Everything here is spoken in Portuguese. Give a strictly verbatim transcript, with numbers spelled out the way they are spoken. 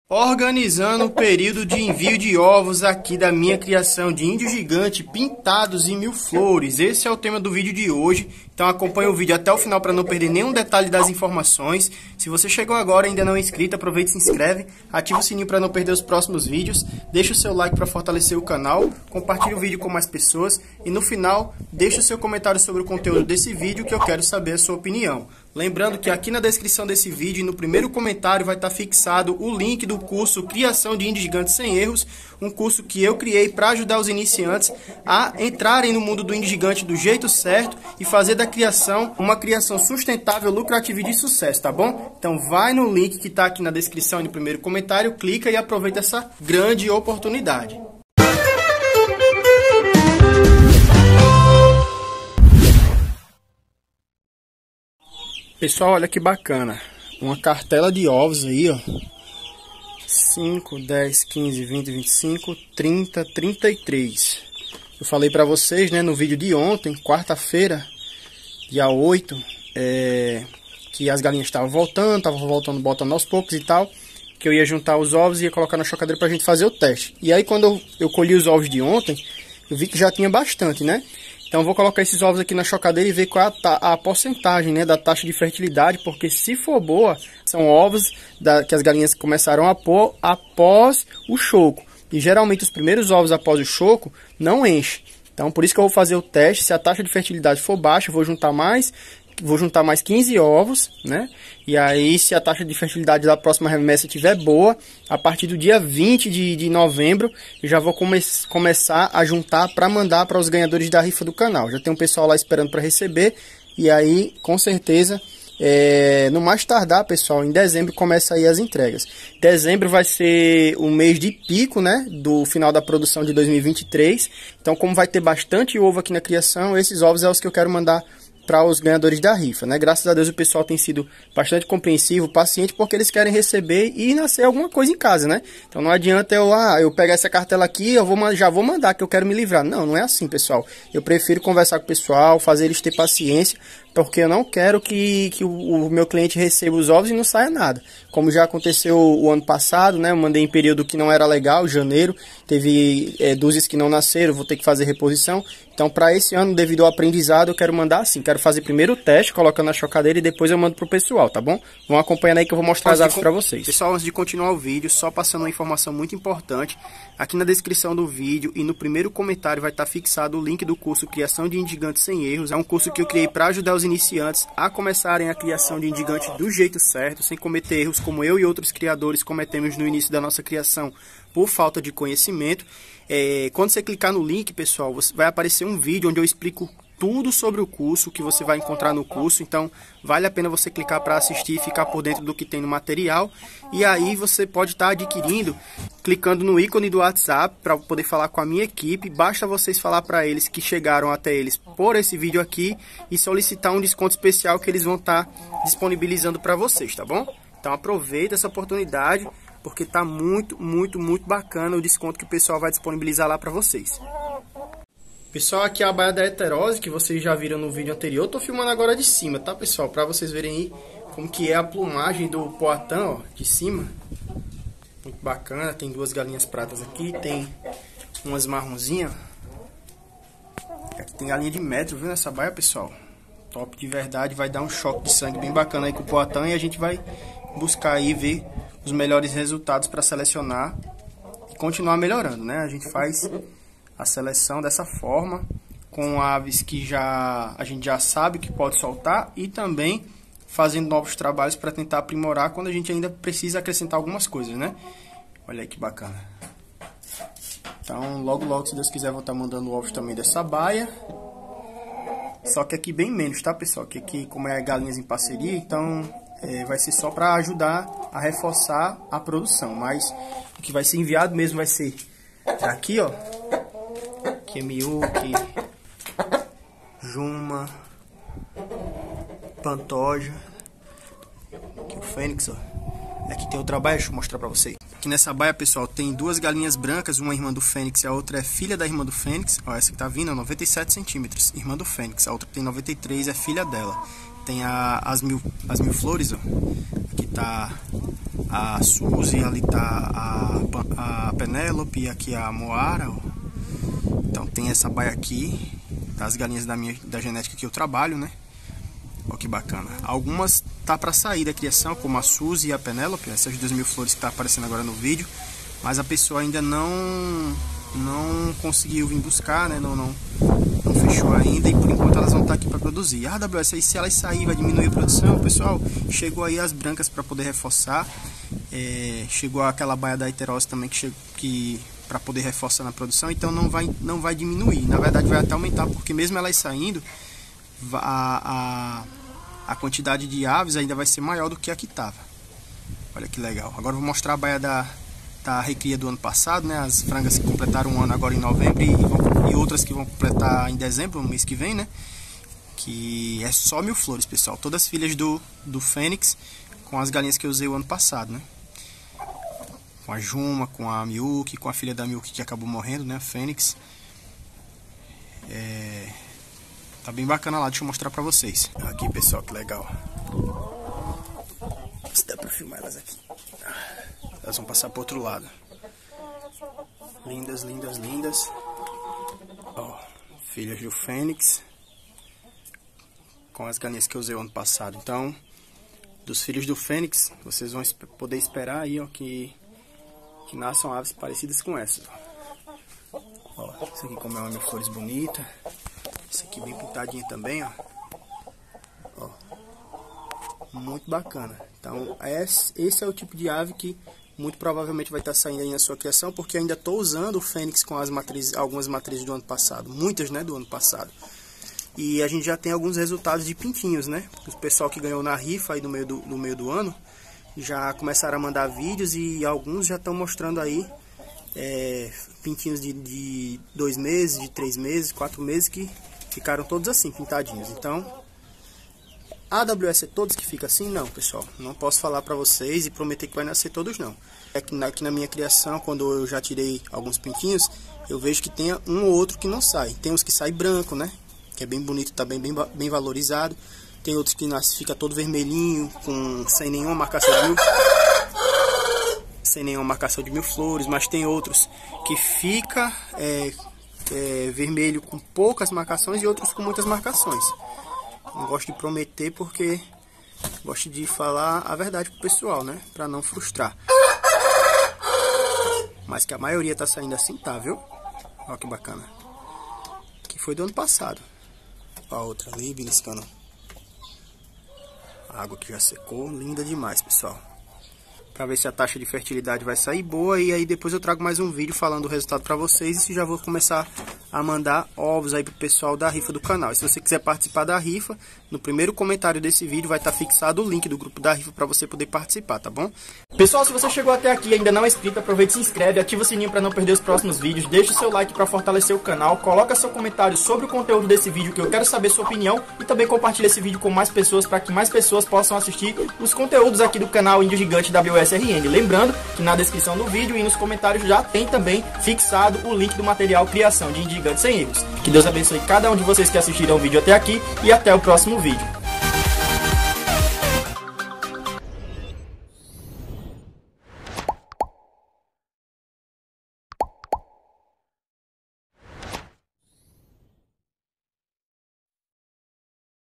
Organizando o período de envio de ovos aqui da minha criação de índio gigante pintados em mil flores. Esse é o tema do vídeo de hoje, então acompanhe o vídeo até o final para não perder nenhum detalhe das informações. Se você chegou agora e ainda não é inscrito, aproveite e se inscreve, ativa o sininho para não perder os próximos vídeos, deixa o seu like para fortalecer o canal, compartilhe o vídeo com mais pessoas e no final deixa o seu comentário sobre o conteúdo desse vídeo que eu quero saber a sua opinião. Lembrando que aqui na descrição desse vídeo e no primeiro comentário vai estar fixado o link do curso Criação de Índio Gigante Sem Erros, um curso que eu criei para ajudar os iniciantes a entrarem no mundo do índio gigante do jeito certo e fazer da criação uma criação sustentável, lucrativa e de sucesso, tá bom? Então vai no link que está aqui na descrição e no primeiro comentário, clica e aproveita essa grande oportunidade. Pessoal, olha que bacana, uma cartela de ovos aí, ó, cinco, dez, quinze, vinte, vinte e cinco, trinta, trinta e três. Eu falei pra vocês, né, no vídeo de ontem, quarta-feira, dia oito, é, que as galinhas estavam voltando, estavam voltando, botando aos poucos e tal, que eu ia juntar os ovos e ia colocar na chocadeira pra gente fazer o teste. E aí quando eu, eu colhi os ovos de ontem, eu vi que já tinha bastante, né? Então eu vou colocar esses ovos aqui na chocadeira e ver qual é a, a porcentagem, né, da taxa de fertilidade, porque se for boa, são ovos da, que as galinhas começaram a pôr após o choco. E geralmente os primeiros ovos após o choco não enchem. Então por isso que eu vou fazer o teste, se a taxa de fertilidade for baixa, eu vou juntar mais, vou juntar mais quinze ovos, né? E aí se a taxa de fertilidade da próxima remessa estiver boa, a partir do dia vinte de, de novembro, eu já vou come começar a juntar para mandar para os ganhadores da rifa do canal. Já tem um pessoal lá esperando para receber, e aí com certeza, é, no mais tardar, pessoal, em dezembro começa aí as entregas. Dezembro vai ser o mês de pico, né, do final da produção de dois mil e vinte e três. Então como vai ter bastante ovo aqui na criação, esses ovos é os que eu quero mandar para os ganhadores da rifa, né? Graças a Deus o pessoal tem sido bastante compreensivo, paciente, porque eles querem receber e nascer alguma coisa em casa, né? Então não adianta eu, ah, eu pegar essa cartela aqui, eu vou, já vou mandar, que eu quero me livrar. Não, não é assim, pessoal. Eu prefiro conversar com o pessoal, fazer eles ter paciência, porque eu não quero que, que o, o meu cliente receba os ovos e não saia nada. Como já aconteceu o ano passado, né? Eu mandei em período que não era legal, janeiro, teve é, dúzias que não nasceram, vou ter que fazer reposição. Então, para esse ano, devido ao aprendizado, eu quero mandar assim. Quero fazer primeiro o teste, colocando na chocadeira e depois eu mando pro pessoal, tá bom? Vão acompanhando aí que eu vou mostrar as aves para vocês. Pessoal, antes de continuar o vídeo, só passando uma informação muito importante. Aqui na descrição do vídeo e no primeiro comentário vai estar fixado o link do curso Criação de Índio Gigante Sem Erros. É um curso que eu criei para ajudar os iniciantes a começarem a criação de índio gigante do jeito certo, sem cometer erros como eu e outros criadores cometemos no início da nossa criação por falta de conhecimento. É, quando você clicar no link, pessoal, você vai aparecer um vídeo onde eu explico tudo sobre o curso, que você vai encontrar no curso. Então vale a pena você clicar para assistir e ficar por dentro do que tem no material. E aí você pode estar adquirindo clicando no ícone do WhatsApp para poder falar com a minha equipe. Basta vocês falar para eles que chegaram até eles por esse vídeo aqui e solicitar um desconto especial que eles vão estar disponibilizando para vocês, tá bom? Então aproveita essa oportunidade, porque tá muito, muito, muito bacana o desconto que o pessoal vai disponibilizar lá para vocês. Pessoal, aqui é a baia da heterose, que vocês já viram no vídeo anterior. Eu tô filmando agora de cima, tá, pessoal? Pra vocês verem aí como que é a plumagem do Poatã, ó, de cima. Muito bacana, tem duas galinhas pratas aqui, tem umas marronzinhas. Aqui tem galinha de metro, viu, nessa baia, pessoal? Top de verdade, vai dar um choque de sangue bem bacana aí com o Poatã e a gente vai buscar aí ver os melhores resultados para selecionar e continuar melhorando, né? A gente faz a seleção dessa forma, com aves que já a gente já sabe que pode soltar e também fazendo novos trabalhos para tentar aprimorar quando a gente ainda precisa acrescentar algumas coisas, né? Olha aí que bacana. Então, logo logo, se Deus quiser, vou estar mandando ovos também dessa baia. Só que aqui bem menos, tá, pessoal? Que aqui, como é galinhas em parceria, então é, vai ser só para ajudar a reforçar a produção. Mas o que vai ser enviado mesmo vai ser daqui, ó. Aqui é Miyuki, Juma, Pantoja, aqui o Fênix, ó. Aqui tem outra baia, deixa eu mostrar pra vocês. Aqui nessa baia, pessoal, tem duas galinhas brancas, uma irmã do Fênix e a outra é filha da irmã do Fênix. Ó, essa que tá vindo é noventa e sete centímetros, irmã do Fênix. A outra que tem noventa e três é filha dela. Tem a, as, mil, as mil flores, ó. Aqui tá a Suzy, ali tá a, a Penélope e aqui a Moara, ó. Então tem essa baia aqui, das galinhas da, minha, da genética que eu trabalho, né? Ó, que bacana. Algumas tá para sair da criação, como a Suzy e a Penélope, essas duas mil flores que tá aparecendo agora no vídeo, mas a pessoa ainda não não conseguiu vir buscar, né? Não, não, não fechou ainda, e por enquanto elas vão estar aqui para produzir. A W S aí, se elas sair, vai diminuir a produção, pessoal. Chegou aí as brancas para poder reforçar. É, chegou aquela baia da heterose também que, chegou, que para poder reforçar na produção, então não vai, não vai diminuir, na verdade vai até aumentar, porque mesmo elas saindo, a, a, a quantidade de aves ainda vai ser maior do que a que estava. Olha que legal. Agora eu vou mostrar a baia da, da recria do ano passado, né? As frangas que completaram um ano agora em novembro, e, vão, e outras que vão completar em dezembro, no mês que vem, né? Que é só mil flores, pessoal, todas filhas do, do Fênix, com as galinhas que eu usei o ano passado, né? Com a Juma, com a Miyuki, com a filha da Miyuki que acabou morrendo, né? A Fênix. É... Tá bem bacana lá, deixa eu mostrar pra vocês. Aqui, pessoal, que legal. Se dá pra filmar elas aqui. Elas vão passar pro outro lado. Lindas, lindas, lindas. Ó, filhas do Fênix. Com as galinhas que eu usei o ano passado. Então, dos filhos do Fênix, vocês vão poder esperar aí, ó, que... que nasçam aves parecidas com essas. Ó, ó, isso aqui como é uma flores bonita. Isso aqui bem pintadinha também, ó. Ó. Muito bacana. Então esse é o tipo de ave que muito provavelmente vai estar saindo aí na sua criação, porque ainda estou usando o Fênix com as matrizes, algumas matrizes do ano passado. Muitas, né, do ano passado. E a gente já tem alguns resultados de pintinhos, né? O pessoal que ganhou na rifa aí no meio do, no meio do ano já começaram a mandar vídeos, e alguns já estão mostrando aí é, pintinhos de, de dois meses, de três meses, quatro meses, que ficaram todos assim, pintadinhos. Então, a AWS é todos que fica assim? Não, pessoal. Não posso falar pra vocês e prometer que vai nascer todos, não. É que aqui na minha criação, quando eu já tirei alguns pintinhos, eu vejo que tem um ou outro que não sai. Tem uns que sai branco, né? Que é bem bonito, tá bem, bem, bem valorizado. Tem outros que nasce, fica todo vermelhinho, com, sem nenhuma marcação de mil, sem nenhuma marcação de mil flores. Mas tem outros que fica é, é, vermelho com poucas marcações, e outros com muitas marcações. Não gosto de prometer, porque gosto de falar a verdade pro pessoal, né? Pra não frustrar. Mas que a maioria tá saindo assim, tá, viu? Olha que bacana. Que foi do ano passado. Ó, a outra ali, beliscando. A água que já secou, linda demais, pessoal. Pra ver se a taxa de fertilidade vai sair boa, e aí depois eu trago mais um vídeo falando o resultado pra vocês, e se já vou começar a mandar ovos aí pro pessoal da rifa do canal. E se você quiser participar da rifa, no primeiro comentário desse vídeo vai estar fixado o link do grupo da rifa para você poder participar, tá bom? Pessoal, se você chegou até aqui e ainda não é inscrito, aproveite e se inscreve, ativa o sininho para não perder os próximos vídeos, deixa o seu like para fortalecer o canal, coloca seu comentário sobre o conteúdo desse vídeo, que eu quero saber sua opinião, e também compartilha esse vídeo com mais pessoas, para que mais pessoas possam assistir os conteúdos aqui do canal Índio Gigante W S R N. Lembrando que na descrição do vídeo e nos comentários já tem também fixado o link do material Criação de Índio Gigante Sem Erros. Que Deus abençoe cada um de vocês que assistiram o vídeo até aqui, e até o próximo vídeo.